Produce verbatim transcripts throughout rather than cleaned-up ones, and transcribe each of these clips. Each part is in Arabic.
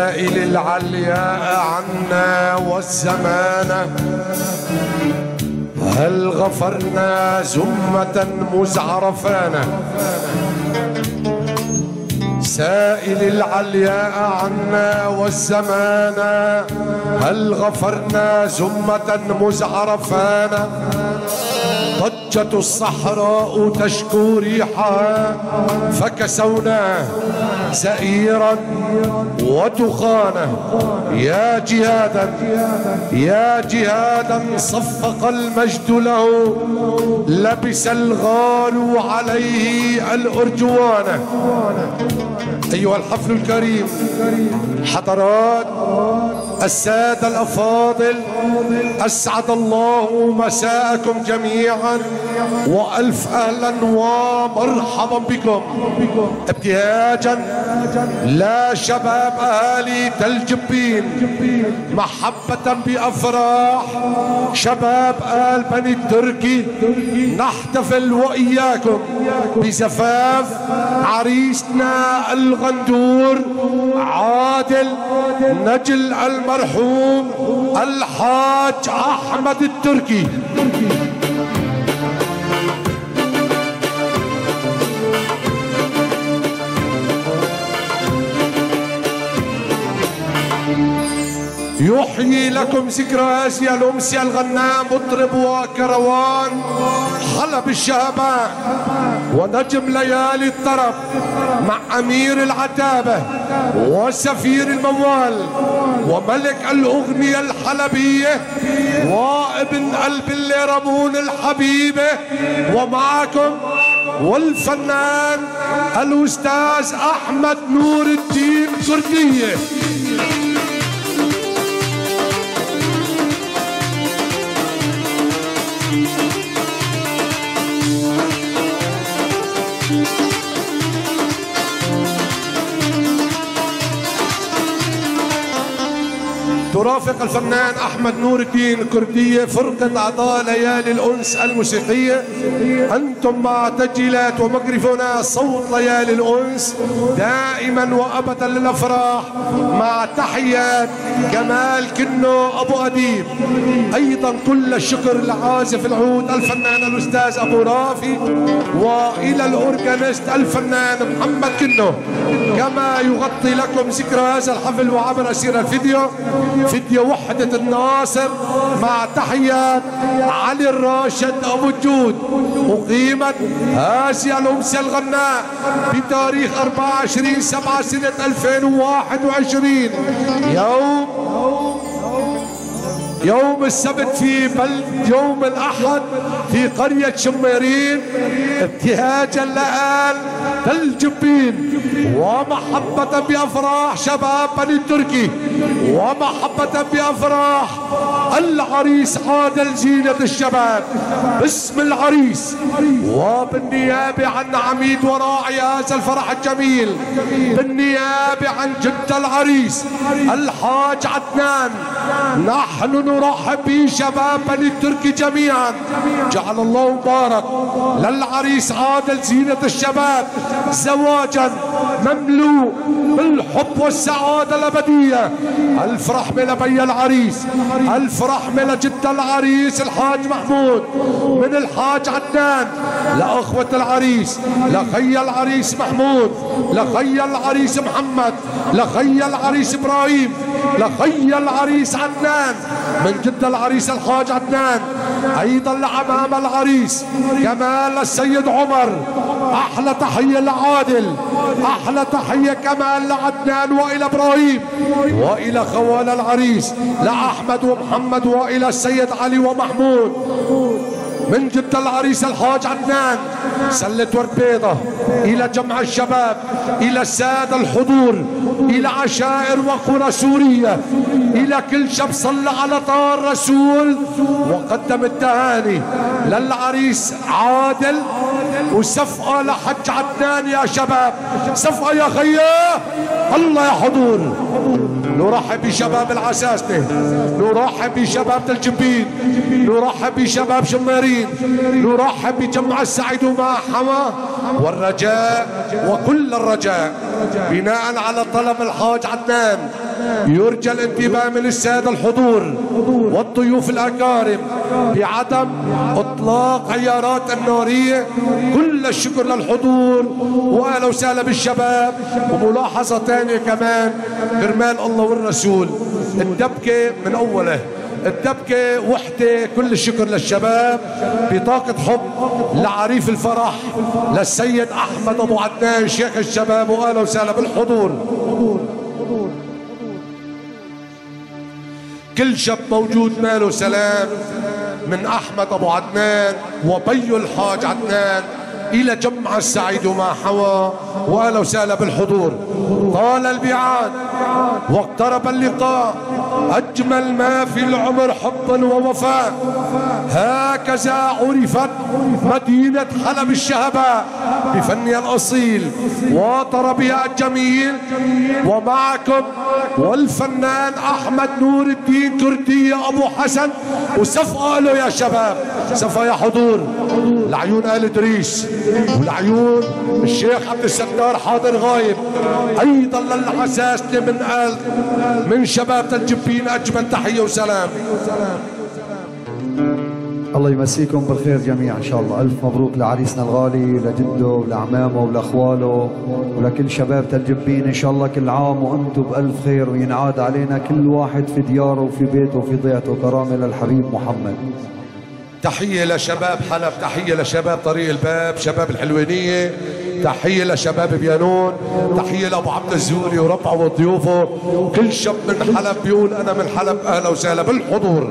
سائل العلياء عنا والزمان، هل غفرنا زمة مزعرفانا. سائل العلياء عنا والزمان، هل غفرنا زمة مزعرفانا. ضجت الصحراء تشكو ريحها، فكسونا زئيرا ودخانا. يا جهادا يا جهادا صفق المجد له، لبس الغال عليه الأرجوان. أيها الحفل الكريم، حضرات السادة الأفاضل، أسعد الله مساءكم جميعا، وألف أهلا ومرحبا بكم. ابتهاجا لا شباب أهالي تل جبين، محبة بأفراح شباب آل بني التركي، نحتفل وإياكم بزفاف عريسنا الغندور عادل نجل المرحوم الحاج أحمد التركي. يحيي لكم ذكرى آسيا الأمسية الغنام مطرب وكروان حلب الشهباء، ونجم ليالي الطرب مع أمير العتابة وسفير الموال وملك الأغنية الحلبية وابن قلب الليرمون الحبيبة، ومعكم والفنان الأستاذ أحمد نور الدين كردية. ترافق الفنان أحمد نور الدين كردية فرقة أعضاء ليالي الأنس الموسيقية. أنتم مع تسجيلات وميكروفونات صوت ليالي الأنس دائما وأبدا للأفراح، مع تحيات جمال كنو أبو أديب. أيضا كل الشكر لعازف العود الفنان الأستاذ أبو رافي، وإلى الأورجانيست الفنان محمد كنو. كما يغطي لكم ذكرى هذا الحفل وعبر أسير الفيديو فيديو وحدة الناصر مع تحيات علي الراشد أبو الجود. أقيمت هذه الأمسية الغناء بتاريخ أربعة وعشرين سبعة سنة ألفين وواحد وعشرين، يوم يوم السبت في بلد يوم الأحد في قرية شميرين، ابتهاجا لآل تل جبين، ومحبة بأفراح شباب بني التركي، ومحبة بأفراح العريس عادل زينة الشباب. باسم العريس وبالنيابة عن عميد وراعي هذا الفرح الجميل، بالنيابة عن جد العريس الحاج عدنان، نحن نرحب بشباب بني التركي جميعا. جعل الله مبارك للعريس عادل زينة الشباب زواجا مملوء بالحب والسعادة الأبدية. ألف رحمة لبي العريس، ألف رحمة لجد العريس الحاج محمود، من الحاج عدنان لأخوة العريس، لخي العريس محمود، لخي العريس محمد، لخي العريس إبراهيم، لخي العريس عدنان، من جد العريس الحاج عدنان. أيضا لعمام العريس كمال السيد عمر، أحلى تحية لعادل، أحلى تحية كمال لعدنان وإلى إبراهيم، وإلى خوال العريس لأحمد ومحمد، وإلى السيد علي ومحمود. من جد العريس الحاج عدنان سلة ورد بيضة إلى جمع الشباب، إلى السادة الحضور، إلى عشائر وقرى سورية، إلى كل شاب صلى على طار رسول وقدم التهاني للعريس عادل، وصفقة لحج عدنان. يا شباب صفقة يا خياه الله يا حضور. نرحب بشباب العساسنة، نرحب بشباب تل جبين، نرحب بشباب شميرين، نرحب بجمع السعيد وما حما والرجاء وكل الرجاء بناء على طلب الحاج عدنان يرجى الانتباه من السادة الحضور والضيوف الأكارم بعدم إطلاق عيارات النارية. كل الشكر للحضور وأهلا وسهلا بالشباب. وملاحظة ثانية كمان كرمال الله والرسول، الدبكة من أوله، الدبكة وحدة. كل الشكر للشباب، بطاقة حب لعريف الفرح للسيد أحمد أبو عدنان شيخ الشباب، وأهلا وسهلا بالحضور. كل شاب موجود ماله سلام من أحمد أبو عدنان وبي الحاج عدنان إلى جمع السعيد وما حوى، وأهلا وسهلا بالحضور. طال البعاد واقترب اللقاء، أجمل ما في العمر حبا ووفاء. هكذا عرفت مدينة حلب الشهباء بفنها الأصيل وطربها الجميل. ومعكم والفنان أحمد نور الدين كردية أبو حسن، وصفقة له يا شباب، صفقة يا حضور لعيون آل إدريس والعيون الشيخ عبد الستار حاضر غايب، ايضا للحساسة من آل من شباب تلجبين. اجمل تحية وسلام. الله يمسيكم بالخير جميعا ان شاء الله. الف مبروك لعريسنا الغالي، لجده ولعمامه ولاخواله ولكل شباب تلجبين. ان شاء الله كل عام وانتم بالف خير، وينعاد علينا كل واحد في دياره وفي بيته وفي ضيعته كرامه للحبيب محمد. تحية لشباب حلب، تحية لشباب طريق الباب، شباب الحلوانية، تحية لشباب بيانون، تحية لأبو عبد الزوري وربعه وضيوفه. كل شاب من حلب بيقول أنا من حلب، أهلا وسهلا بالحضور.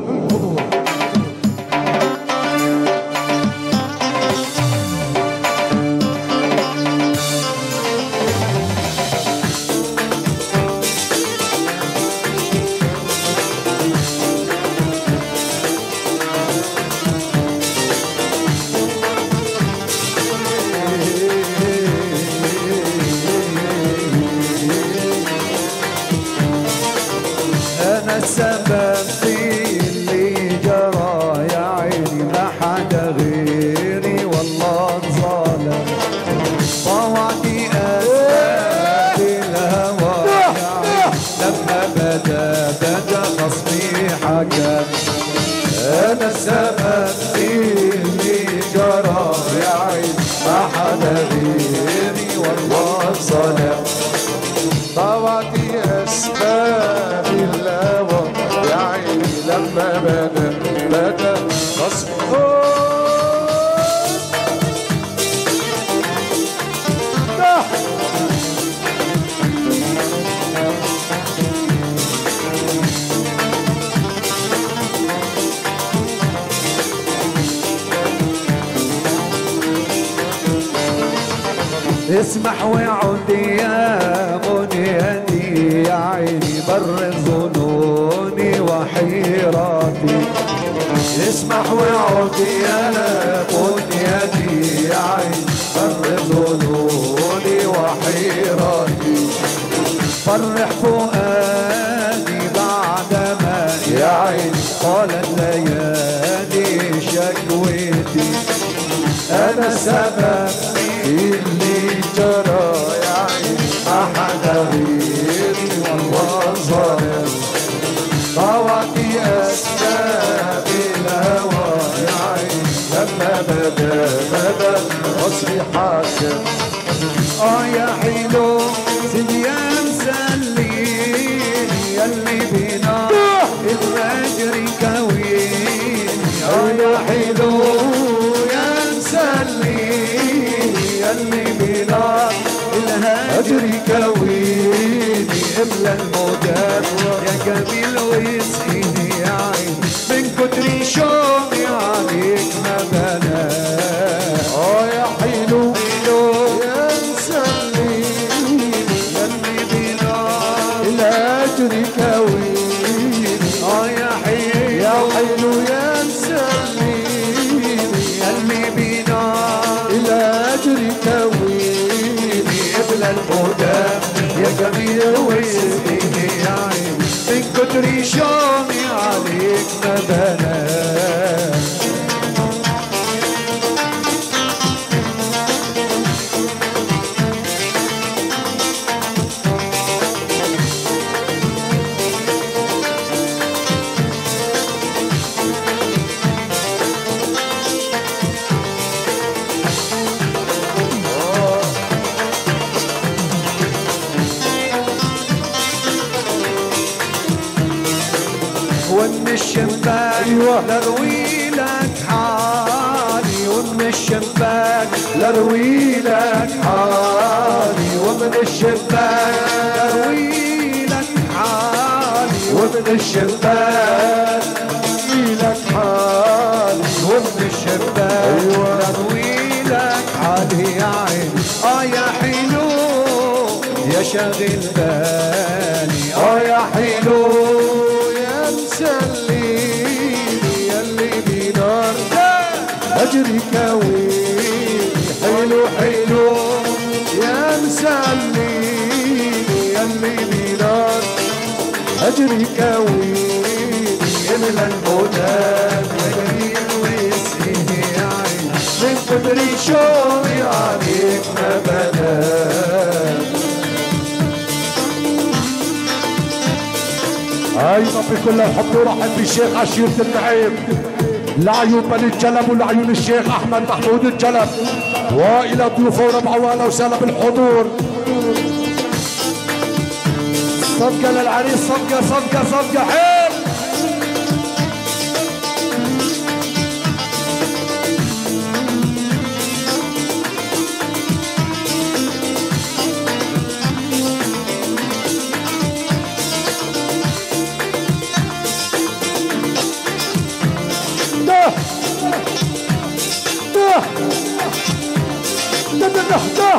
السبب في اللي جرى يا عيني، ما حدا غيري والله ظالم. طوعتي أسباب الهوى يا عيني، لما بدا بدا خصمي حكم. أنا السبب في اللي جرى يا عيني، ما حدا غيري والله ظالم. طوعتي أسباب الهوى يا عيني، لما بدا بدا غصب. اسمح وعد يا منيتي يا عيني، بر ظنوني وحيراتي. اسمح وعد يا منيتي يا عيني، بر ظنوني وحيراتي. فرح فؤادي بعدما يا عيني طالت ليالي شكوتي. أنا السبب اللي جرى يا عيني، ما حدا غيري والله ظالم. طوعتي أسباب الهوى يا عيني، لما بدا بدا غصبي حاكم. آه يا حلو سيدي يا مسلين، يلي بنا الفجر كوين. آه يا حلو يا مسلين، يلي بنا الهجر كويني. املا المدار يا جميل ويسقيني يا عيني، من كتر شوقي عليك ما بنا. اه يا حلو يا مسلين، يلي بنا الهجر كويني. اه يا حلو يا حلو يا مسلين، يلي بنا الهجر كويني. قبل المدام يا جميل ويسقيني يا عيني، من كتر شوقي عليك ما بنا. ومن الشباك لروي لك حالي، ومن الشباك لروي لك حالي، ومن الشباك لروي لك حالي، ومن الشباك لروي لك حالي، ومن الشباك لروي لك حالي يا عيني. اه يا حلو يا شاغل بالي، اه يا حلو يا مسليني ياللي بنار اجري كويني، حلو حلو يا مسليني ياللي بنار اجري كويني، املا الهدى جميل ويسقيني يا عيني، من كتر شوقي عليك ما بنام. ايضا بكل الحب ورحب بالشيخ عشيرة النعيم لعيون بني الجلب ولعيون الشيخ احمد محمود الجلب، والى ضيوفه وربعه واهلا وسهلا بالحضور. صفقه للعريس، صفقه صفقه صفقه حيل. ده ده ده ده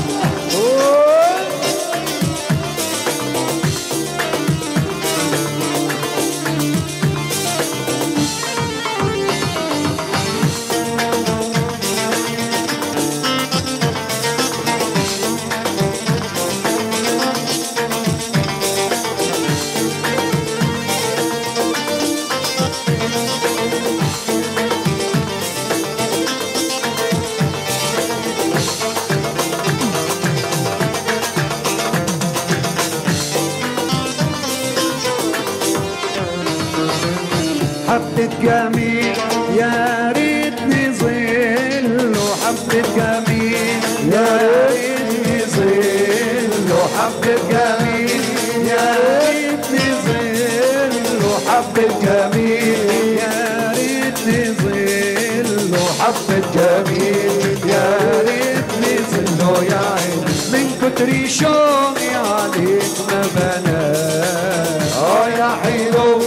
حبة جميل يا ريتني ظل، وحبة جميل يا ريتني ظل، وحبة جميل يا ريتني ظل، وحبة جميل يا ريتني ظل، وحبة جميل يا ريتني ظل يا عيني، من كتر شوقي عليك ما بنام. اه يا حلو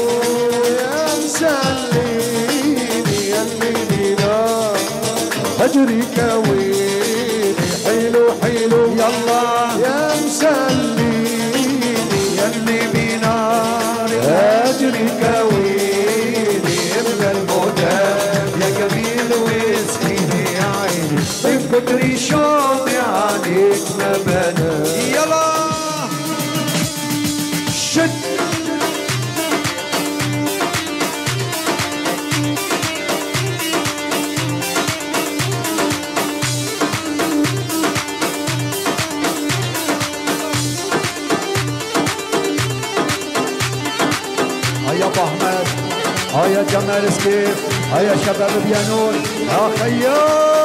سليني ياللي بنار اجري كويني، حلو حلو يلا يا مسليني ياللي بنار اجري كويني، املا الهدى يا جميل واسقيني يا عيني، من كتر شوقي عليك ما بنام. يلا شد هيا ابو احمد، هيا جمال سكيف، هيا شباب بيانون يا خيو.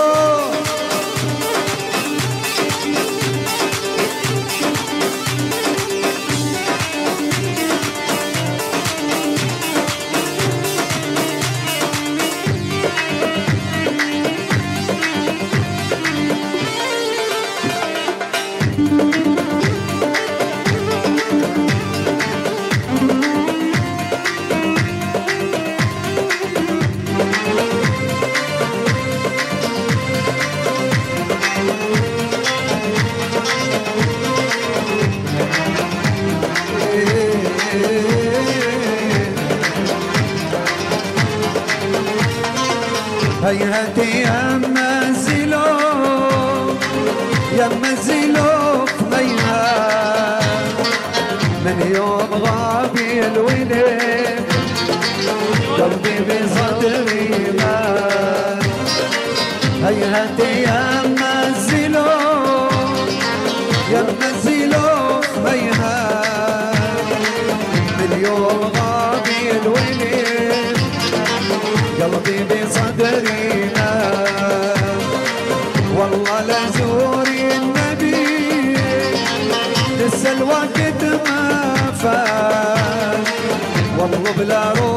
هيهات يا منزلو يا منزلو فيها، من يوم غاب الولد قلبي بصدري مات. هيهات يا منزلو يا منزلو فيها، من يوم غاب الولد قلبي بصدري نام. والله لزوري النبي لسه الوقت ما فات، والله بلا روح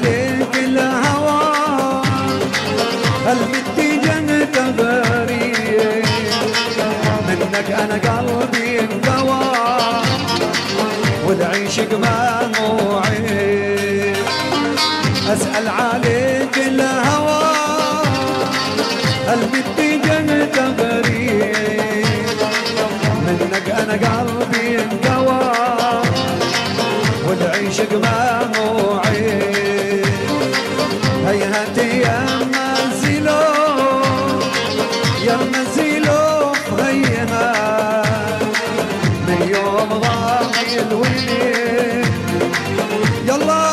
عليك الهوى قلبي جنة غريب منك انا قلبي انقوى والعيشك ما هو عيب اسأل عليك الهوى قلبي جنة غريب منك انا قلبي انقوى والعيشك ما هو عيب هيهات يا منزلو يا منزلو هيها من يوم ضاقي الويل يلا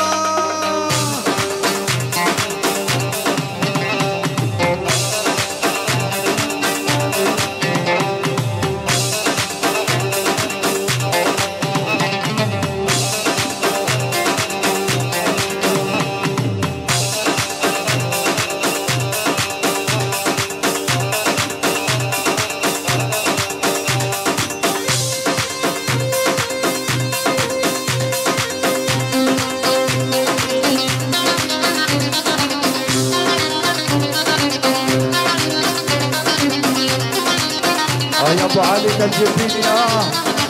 يا ابو علي تلجبيني اه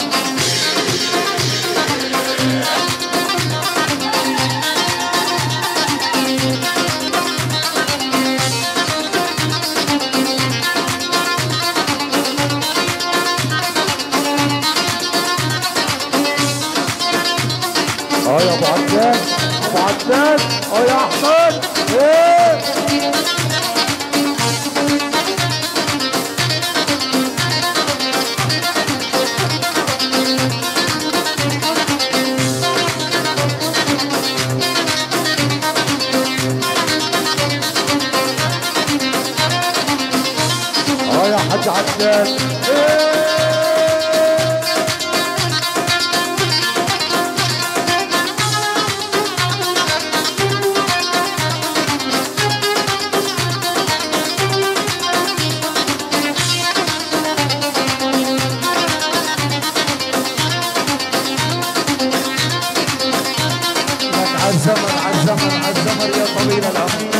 اه يا ابو عدنان ابو عدنان اه يا احمد ايه حج عدنان عالزمر عالزمر عالزمر يا طويل العمر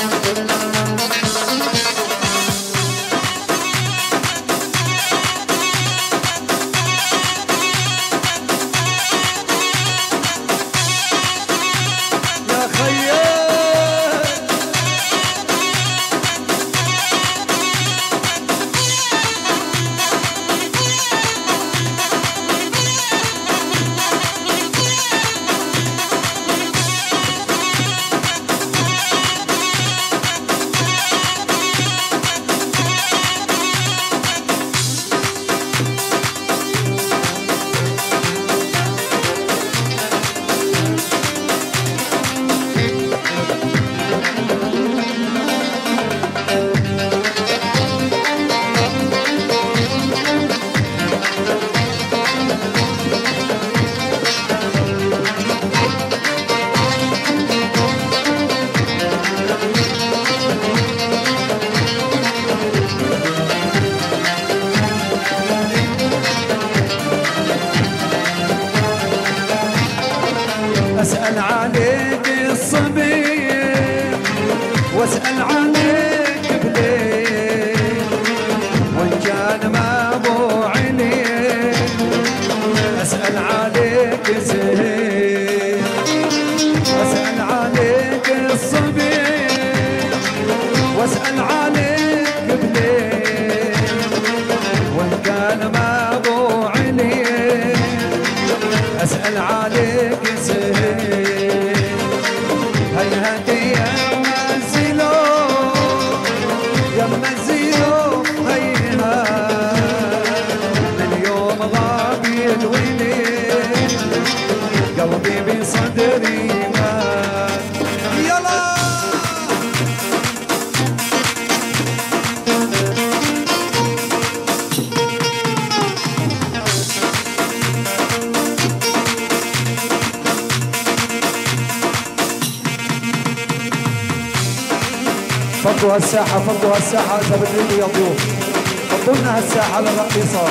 أسأل عليك الصبيح وأسأل عليك بليل وإن كان ما أبو عيني أسأل عليك زين وأسأل عليك الصبيح وأسأل عليك بليل وإن كان ما أبو عيني أسأل عليك زين هيهات يا منزلو يا منزلو هيها من يوم غابي الويل قلبي بصدري مات يلا فضوا هالساحة فضوا هالساحة إذا بتريدوا يا ضيوف فضوا لنا هالساحة للرقيصات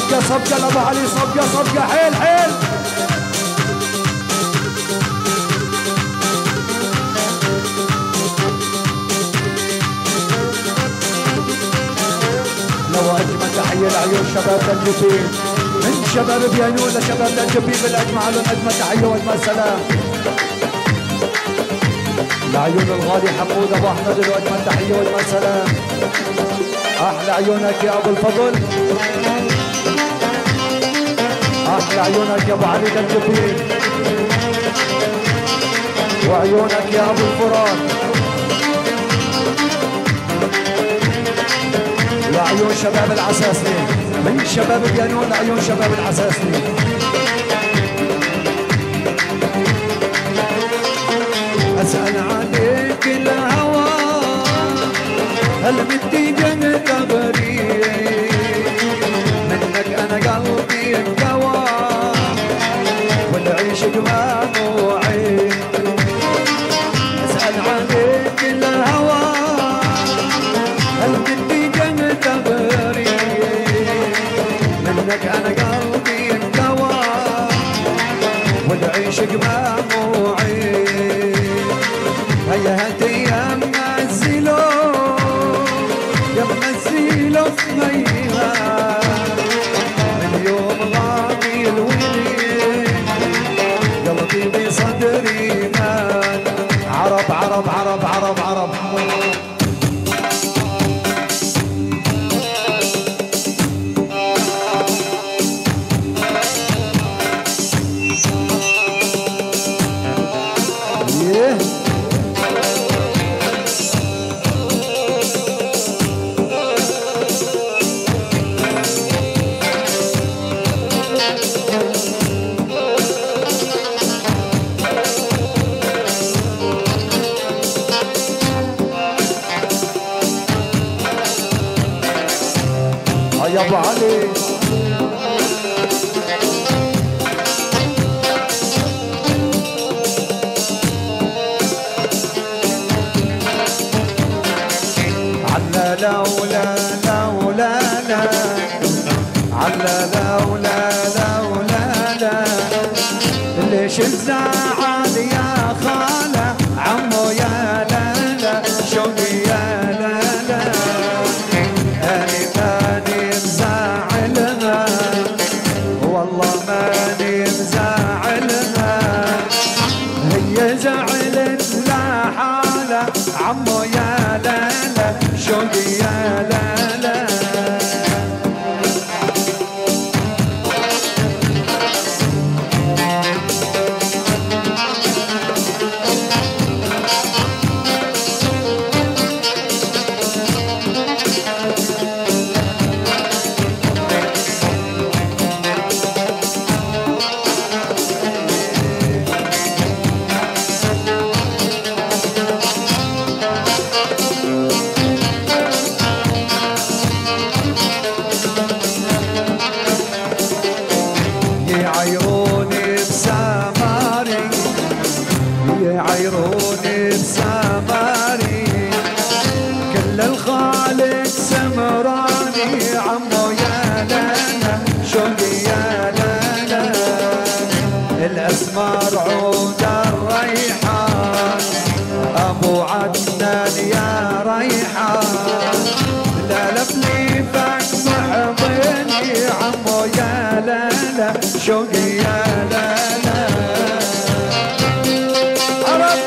صفقة صفقة لأبو علي، صفقة صفقة حيل حيل. لو أجمل تحية لعيون شباب تنجبين، من شباب بيانون لشباب تنجبين بالأجمع لهم أجمل تحية وأجمل سلام. لعيون الغالي حمود أبو أحمد له أجمل تحية وأجمل سلام. أحلى عيونك يا أبو الفضل، أحلى عيونك يا أبو علي تنجبين، وعيونك يا أبو الفرات، لعيون شباب العساسني، من شباب بيانون لعيون شباب العساسني. أسأل عليك الهوى هل بدي جنة غريب منك أنا قلبي انكوى والعيش دموعي. أسأل عليك الهوى هل بدي جنة غريب منك أنا قلبي انكوى والعيش دموعي. هيا هاتي يا منزلو يا منزلو ثنيها من يوم غابي الوليد قلبي بصدري مات. عرب عرب عرب عرب عرب يا ابو علي. علا لولا لولا لا علا لولا لولا لا ليش الزعل يا خالة عمو يا لا لا شوقي يا لا لا أنا ماني مزعلها والله ماني مزعلها هي زعلت لا حالة عمو يا لا لا شوقي يا لا لا. يعيروني بسماري يعيروني بسماري كل الخالق سمراني عمو يا لالا شوقي يا لالا الاسمار عود الريحان ابو عدنان يا ريحان لا لفلي فك محضني عمو يا لالا شوقي يا لالا. عرب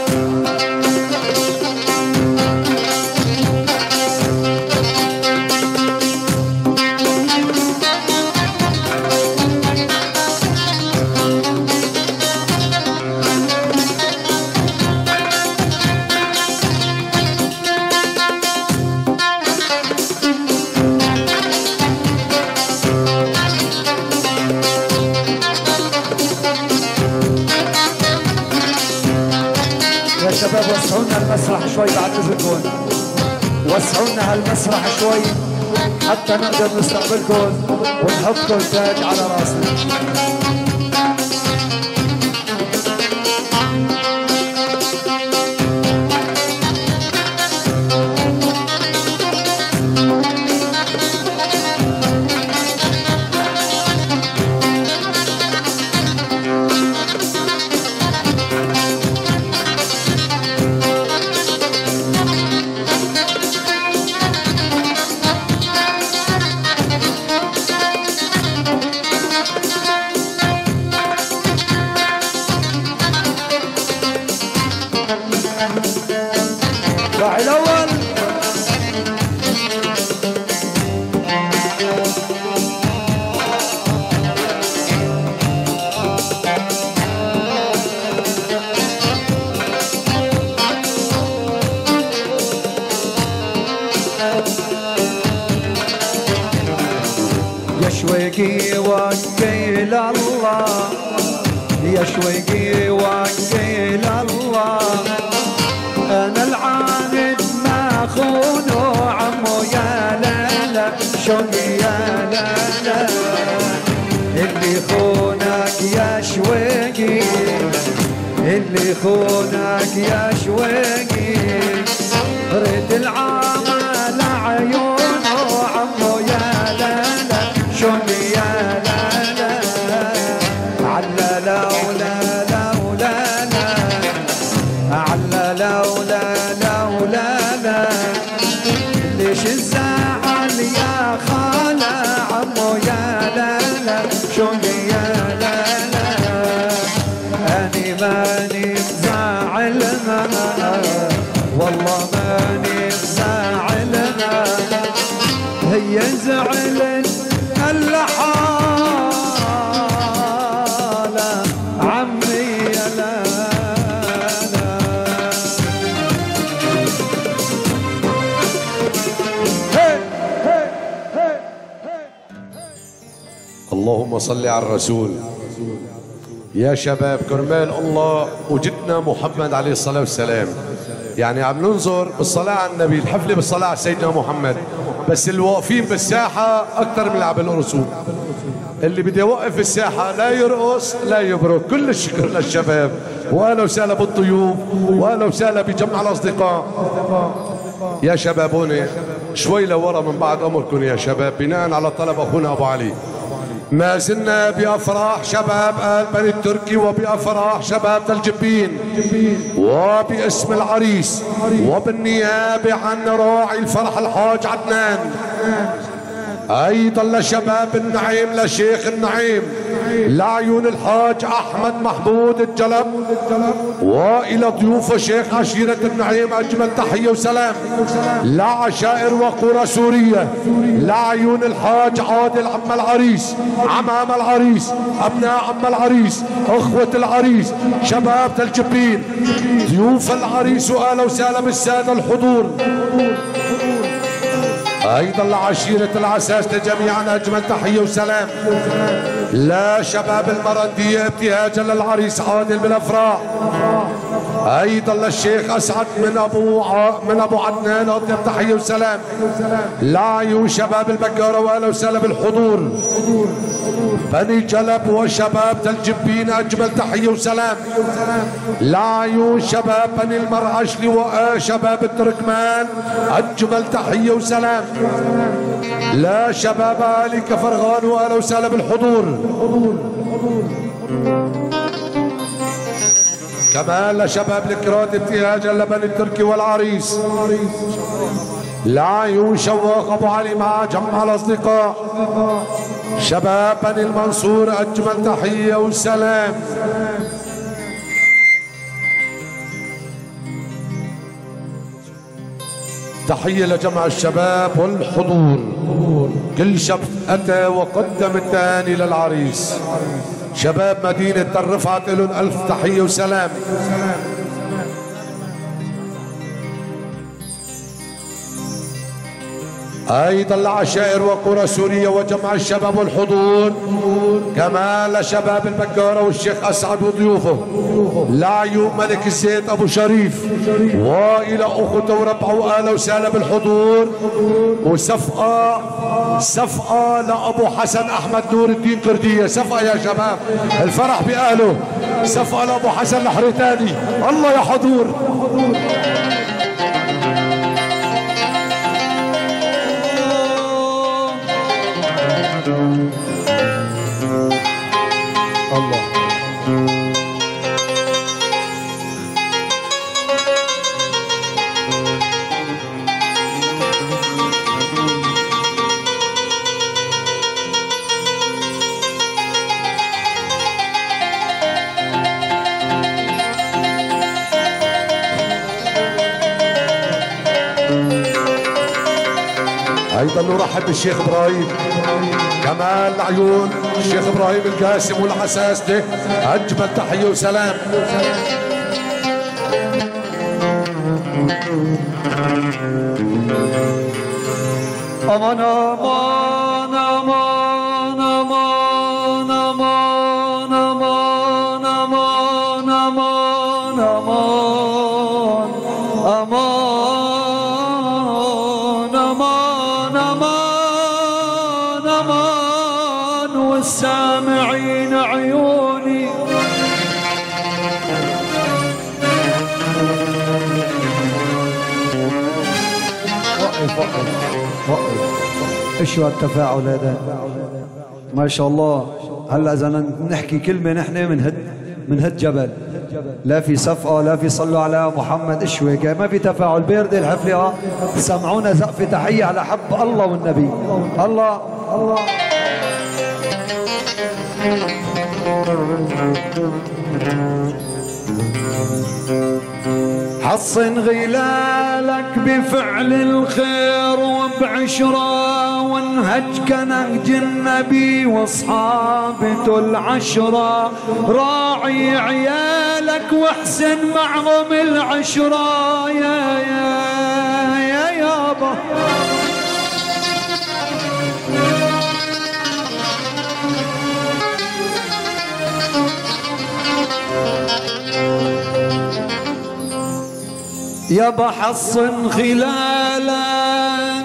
يا شباب وسعونا المسرح شوي بعد اذنكم، وسعونا هالمسرح شوي حتى نقدر نستقبلكم ونحطكم تاج على راسنا. شويقي وكيل الله يا شويقي وكيل الله انا العاند ما خونو عمو يا لالا شوقي يا لالا اللي خونك يا شويقي اللي خونك يا شويقي رد العمل عيونه عمو يا لالا شوقي يا لالا علا لولا لولا لا علا لولا لولا لا ليش الزعل يا خالة عمو يا لالا شوقي يا لالا أني ماني مزعلنا والله ماني مزعلنا هي زعلن هلا حالة عمي يا لالا اللهم صل على الرسول. يا شباب كرمال الله وجدنا محمد عليه الصلاة والسلام، يعني عم ننظر بالصلاة على النبي، الحفلة بالصلاة على سيدنا محمد، بس اللي واقفين بالساحة أكثر من اللي عم يرقصوا. اللي بده يوقف الساحة لا يرقص لا يبرك. كل الشكر للشباب، وأهلا وسهلا بالضيوف، وأهلا وسهلا بجمع الأصدقاء. يا شبابوني شوي لورا من بعد أمركم يا شباب، بناء على طلب أخونا أبو علي. ما زلنا بأفراح شباب آل بني التركي وبأفراح شباب تلجبين، وباسم العريس وبالنيابة عن راعي الفرح الحاج عدنان، أيضا لشباب النعيم لشيخ النعيم، لعيون الحاج أحمد محمود الجلب، وإلى ضيوف شيخ عشيرة النعيم أجمل تحية وسلام، لعشائر وقرى سورية، لعيون الحاج عادل عم العريس، عمام العريس، أبناء عم العريس، أخوة العريس، شباب تلجبين، ضيوف العريس، وأهلا وسهلا بالسادة الحضور. أيضا لعشيرة العساس جميعا أجمل تحية وسلام. لا شباب المرندية ابتهاجا للعريس عادل بالأفراح. أيضا للشيخ أسعد من أبو ع... من أبو عدنان أطيب تحية وسلام. لعيون شباب البقارة وأهلا وسهلا بالحضور. بني جلب وشباب تلجبين أجمل تحية وسلام. لعيون شباب بني المرعشلي وشباب التركمان أجمل تحية وسلام. لا شباب آل كفرغان وأهلا وسهلا بالحضور. كمان لشباب الكرات ابتهاجا لبني التركي والعريس. لعيون شواق أبو علي مع جمع الأصدقاء. شباب بني المنصور أجمل تحية وسلام. تحية لجمع الشباب والحضور. كل شاب أتى وقدم التهاني للعريس. شباب مدينة تل رفعت لهم ألف تحية وسلام. أيضا لعشائر وقرى سوريا وجمع الشباب والحضور. كمان لشباب البقارة والشيخ أسعد وضيوفه. لعيوب ملك الزيت أبو شريف، وإلى أخته وربعه وأهلا وسهلا بالحضور. وصفقة صفقة لأبو حسن أحمد نور الدين قردية. صفقة يا شباب، الفرح بأهله. صفقة لأبو حسن الحريتاني. الله يا حضور. الله. ايضا نرحب بالشيخ ابراهيم. كمان لعيون الشيخ ابراهيم القاسم والعساس ده اجمل تحيه وسلام. امان امان امان أمان أمان أمان أمان والسامعين عيوني وقف وقف وقف. ايش هو التفاعل هذا؟ ما شاء الله. هلا اذا نحكي كلمه نحن من هد من هد جبل، لا في صفقه لا في صلوا على محمد، ايش هيك؟ ما في تفاعل. بيرد الحفله. اه سمعونا زقفه تحيه على حب الله والنبي. الله الله. حصن غلالك بفعل الخير وبعشرة، وانهج كنهج النبي واصحابته العشرة. راعي عيالك واحسن معهم العشرة يا يا يا يابا. يابا حصن خلالك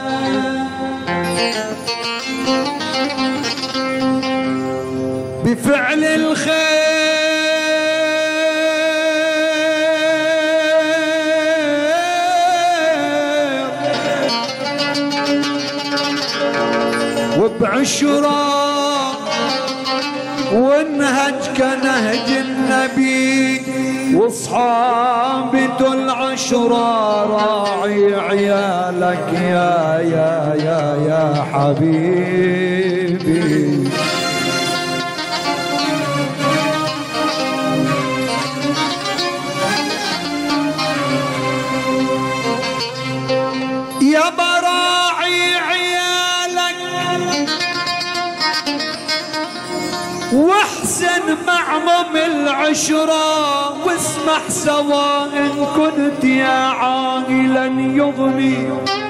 بفعل الخير وبعشرة، وانهج كنهج النبي واصحابته العشرة. راعي عيالك يا يا يا يا حبيبي. يا براعي عيالك واحسن معهم العشرة، واسمح سوا إن كنت يا عاقلا يغني.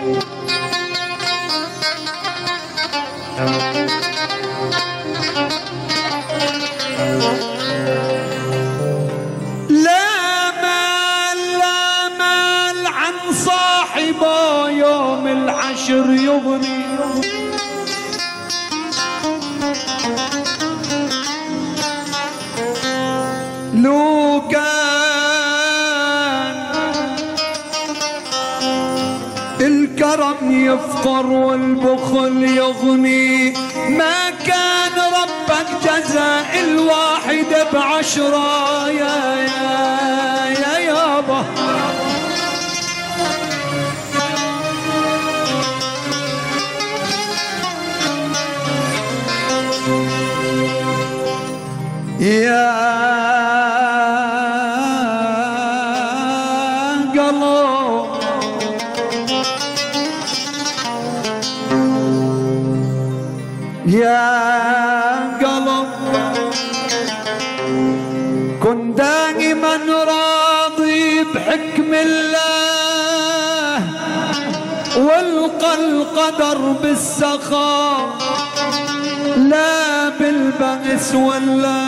لا مال لا مال عن صاحبه يوم العشر يغني. لو كان الكرم يفقر والبخل يغني، ما كان ربك جزاء الواحد بعشرة يا يا يا يابا. يا قلب يا قلب كن دائما راضي بحكم الله، والقى القدر بالسخاء لا بالبأس ولا.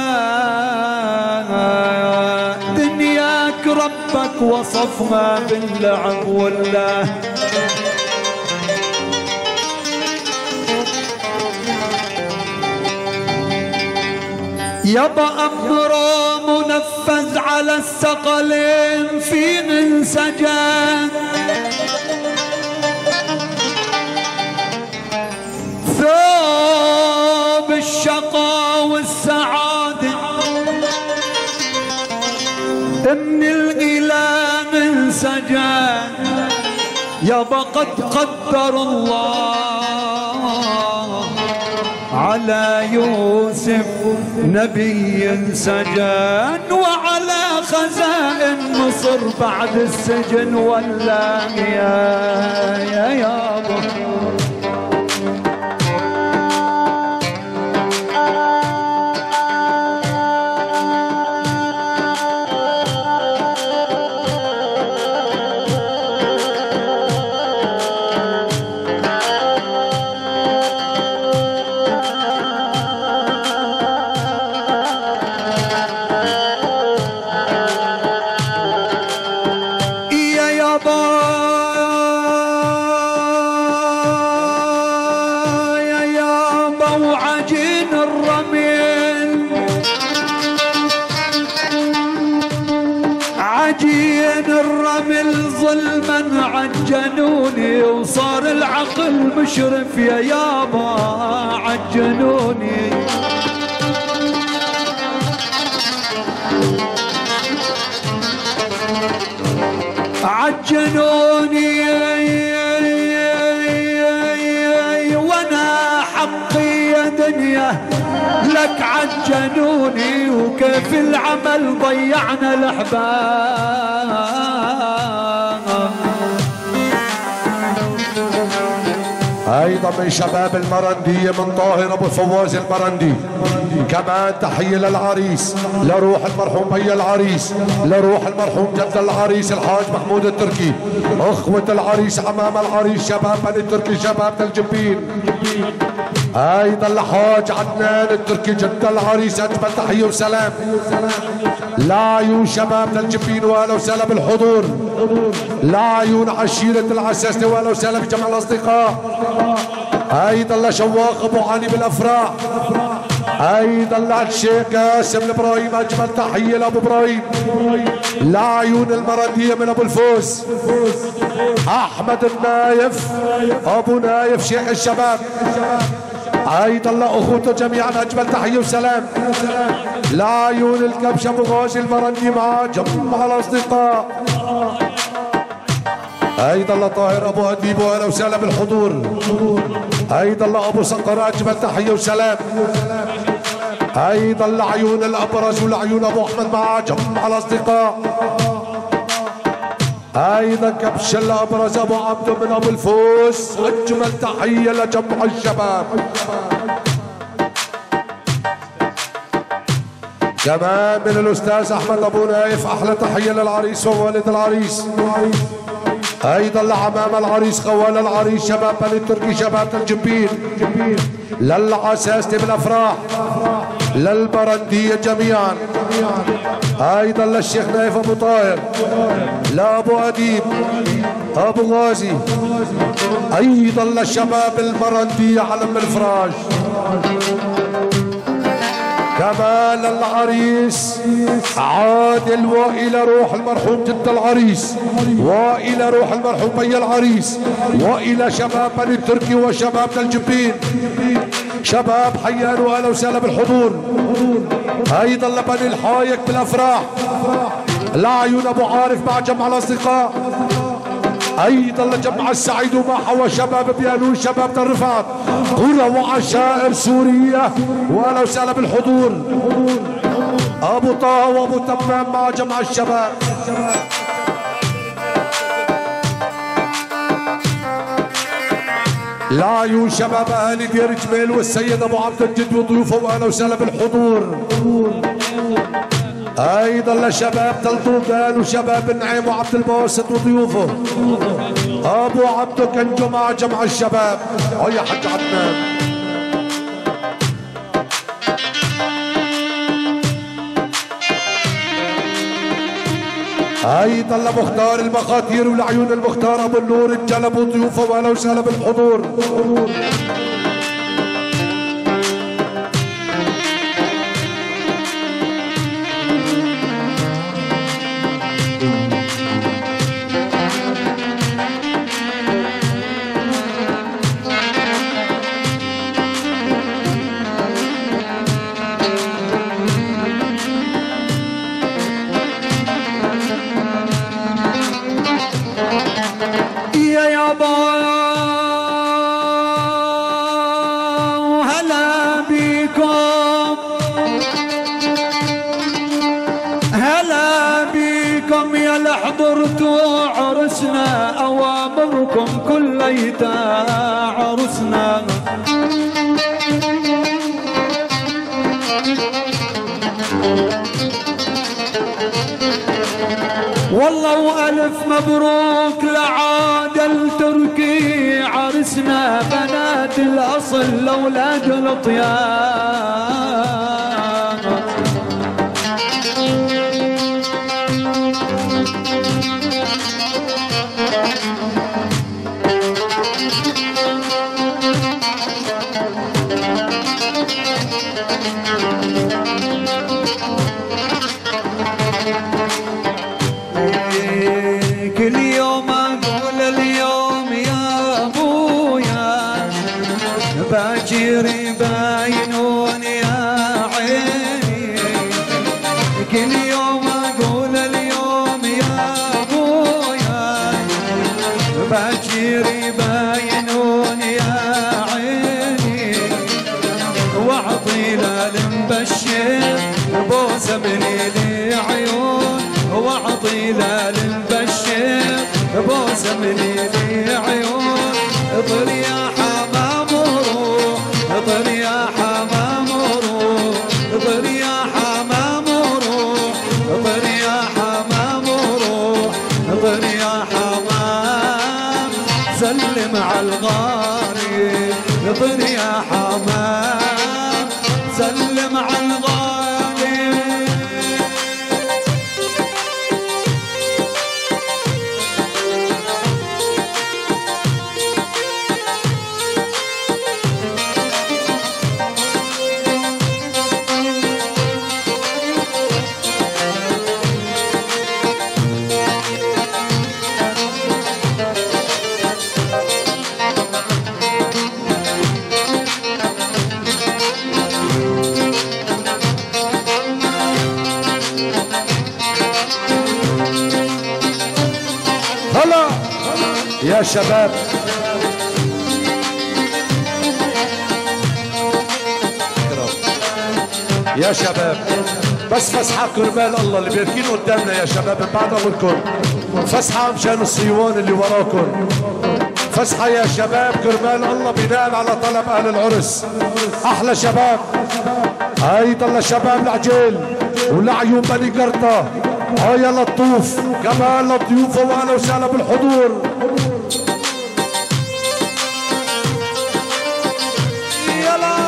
دنياك ربك وصفها باللعب ولا. يبا أمره منفذ على الثقلين في انسجام، ثوب الشقاء والسعادة من الإله انسجام. يبا قد قدر الله على يوسف نبي سجن، وعلى خزائن مصر بعد السجن ولا. يا يا يابا يابا ظلما عجنوني وصار العقل مشرف يا يابا عجنوني عجنوني وانا حقي يا دنيا لك عجنوني وكيف العمل ضيعنا الاحباب ايضا من شباب المرندية من طاهر ابو فواز المرندي. كمان تحية للعريس لروح المرحوم بي العريس لروح المرحوم جد العريس الحاج محمود التركي. اخوة العريس امام العريس شباب بني التركي شباب الجبين. ايضا لحاج عدنان التركي جد العريس اجمل تحية وسلام. لعيون شباب الجبين واهلا وسهلا بالحضور. لعيون عشيرة العساسنة واهلا وسهلا بجميع الاصدقاء. ايضا لشواق ابو علي بالافراح. ايضا للشيخ قاسم الابراهيم اجمل تحيه لابو ابراهيم. لعيون المرنديه من ابو الفوز. احمد النايف ابو نايف شيخ الشباب. ايضا لاخوته جميعا اجمل تحيه وسلام. لعيون الكبش ابو غازي المرندي مع جميع الاصدقاء. ايضا لطاهر ابو اديب واهلا وسهلا بالحضور. ايضا لابو صقر اجمل تحيه وسلام. ايضا لعيون الابرز ولعيون ابو احمد مع جميع الاصدقاء. ايضا كبش الابرز ابو عبده من ابو الفوز اجمل تحيه لجميع الشباب. كمان من الاستاذ احمد ابو نايف احلى تحيه للعريس ووالد العريس. ايضا لعمام العريس خوال العريس شباب بني التركي شباب الجبين. للعساسنة بالافراح للبرندية جميعا. ايضا للشيخ نايف ابو طاهر لابو اديب ابو غازي. ايضا للشباب المرندية علم الفراش. كمان للعريس عادل والى روح المرحوم جد العريس والى روح المرحوم بي العريس والى شباب بني التركي وشباب الجبين. شباب حيان واهلا وسهلا بالحضور. ايضا لبني الحايك بالافراح. لعيون ابو عارف مع جمع الاصدقاء. ايضا لجمع السعيد وما حوى شباب بيانون شباب الرفعت قرى وعشائر سوريه واهلا وسهلا بالحضور. ابو طه وابو تمام مع جمع الشباب. لعيون شباب اهالي دير جميل والسيد ابو عبد الجد وضيوفه واهلا وسهلا بالحضور. ايضا لشباب تلطوقان وشباب النعيم وعبد الباسط وضيوفه. ابو عبده كنجو مع جمع الشباب. هيا حج عدنان. ايضا لمختار المخاطير ولعيون المختار ابو النور الجلب وضيوفه واهلا وسهلا بالحضور. حضرتوا عرسنا أوامركم كل ليتا عرسنا. والله وألف مبروك لعادل تركي عرسنا بنات الأصل لأولاد الأطيان. كل يوم اقول اليوم يا ابويا باكر يباينون يا عيني، كل يوم اقول اليوم يا ابويا باكر يباينون يا عيني، واعطي للمبشر بوسه من لي عيون، واعطي للمبشر بوسه من لي عيون، اطر يا حمام وروح، اطر يا حمام وروح، اطر يا حمام وروح، اطر يا حمام وروح، اطر يا حمام سلم على الغالي، اطر يا حمام سلم على الغالي. هلا يا شباب، يا شباب بس فسحة كرمال الله اللي بيركين قدامنا يا شباب، من بعد امركم فسحة مشان الصيوان اللي وراكم، فسحة يا شباب كرمال الله بناء على طلب اهل العرس. احلى شباب، هاي ضل شباب العجيل ولعيون بني قرطة، هاي يا لطوف كمان لطيوفة واهلا وسهلا بالحضور. يلا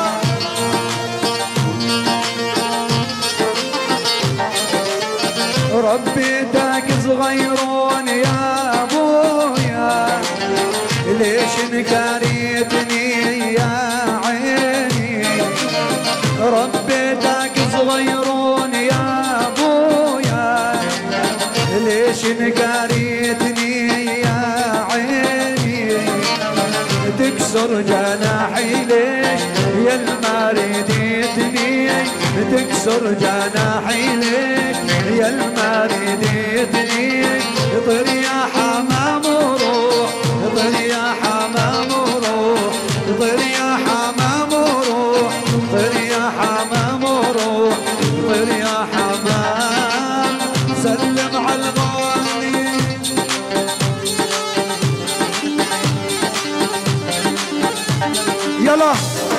ربيتك صغيرون يا ابويا ليش انكريتني يا عيني، ربيتك صغيرون يا ابويا ليش انكريتني يا عيني، تكسر جناحي ليش يا المارديتني، تكسر جناحي ليش يا المارديتني، اطر يا حمام وروح، اطر يا حمام وروح، اطر يا حمام وروح، اطر يا حمام وروح، اطر يا حمام سلم على الغالي. يلا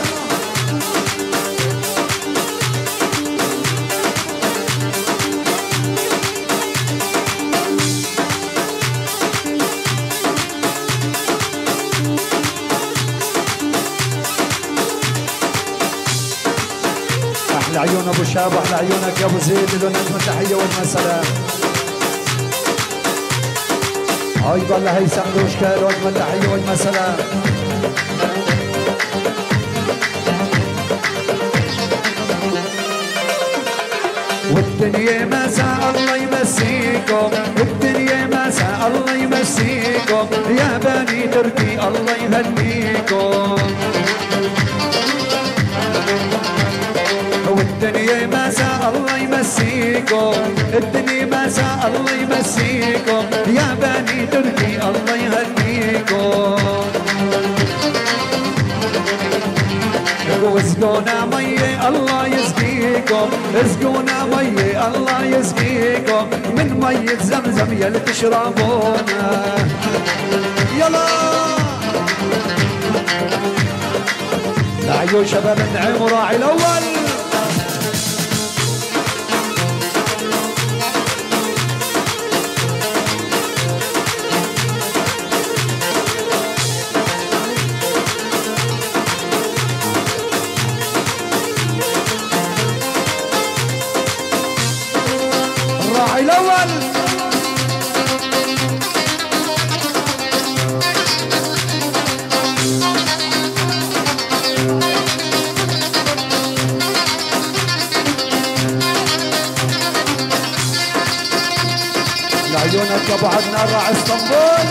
احلى عيون ابو شاب، احلى عيونك يا ابو زيد، لهم نجمة التحية والمسألة. هاي ضل هيثم دوشكال وجمة التحية والمسألة. والدنيا مساء الله يمسيكم، الدنيا مساء الله يمسيكم يا بني تركي الله يهنيكم، والدنيا مساء الله يمسيكم، الدنيا مساء الله يمسيكم يا بني تركي الله يهنيكم، واسقونا مية الله يسقيكم، اسقونا مية الله يسقيكم من مية زمزم يلي تشربونا. يلا لعيون شباب النعيم وراعي الاول. الراعي الاول ابو عدنان راعي اسطنبول.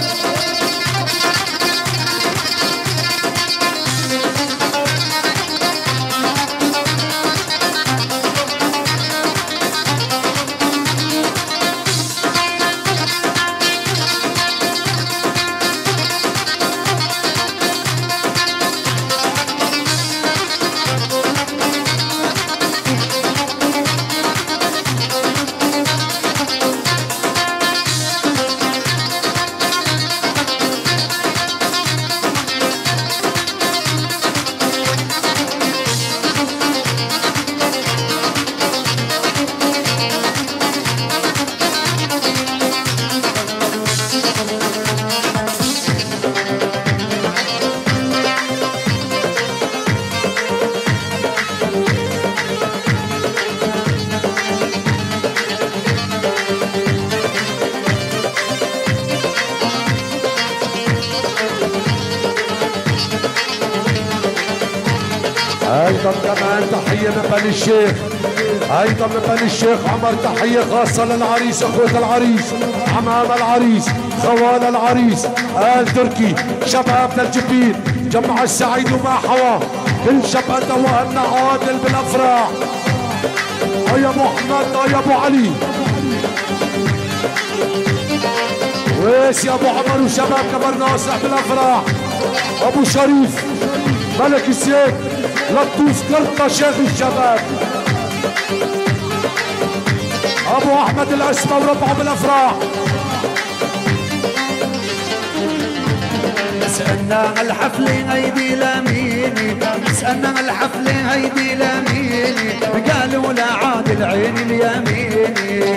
ايضا كمان تحيه من بني الشيخ، ايضا من بني الشيخ عمر تحيه خاصه للعريس، اخوة العريس، عمام العريس، خوال العريس، ال تركي، شبابنا الجبين، جمع السعيد وما حواه، كل شبابنا واهلنا عادل بالافراح. يا ابو احمد، يا ابو علي، ويس يا ابو عمر وشباب كبر ناصح بالافراح، ابو شريف، ملك السيف، لطوف كرطة شيخ الشباب، ابو احمد الاسمى وربعه بالافراح. سألنا الحفلة هيدي لميني، سألنا الحفلة هيدي لميني، قالوا لا عاد العين اليميني.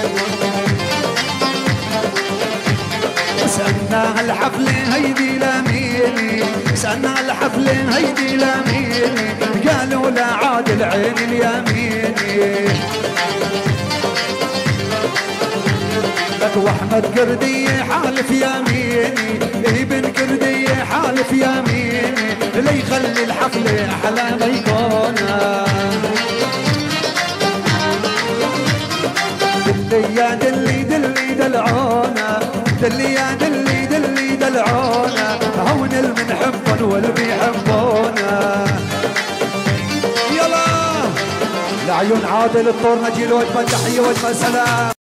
سألنا الحفلة هيدي لميني، سألنا الحفلة هيدي لميني، قالوا لا عاد العين اليميني. لك واحمد كردية حالف يميني، ابن كردية حالف يميني، ليخلي الحفلة أحلى ما يكونها. دلي يا دلي دلي دلعونا، دلي يا دلي دلي دلعونا، هون المنحبن واللي بيحبونا. يلا لعيون عادل الطور نجيل وجبة تحية وجبة سلام.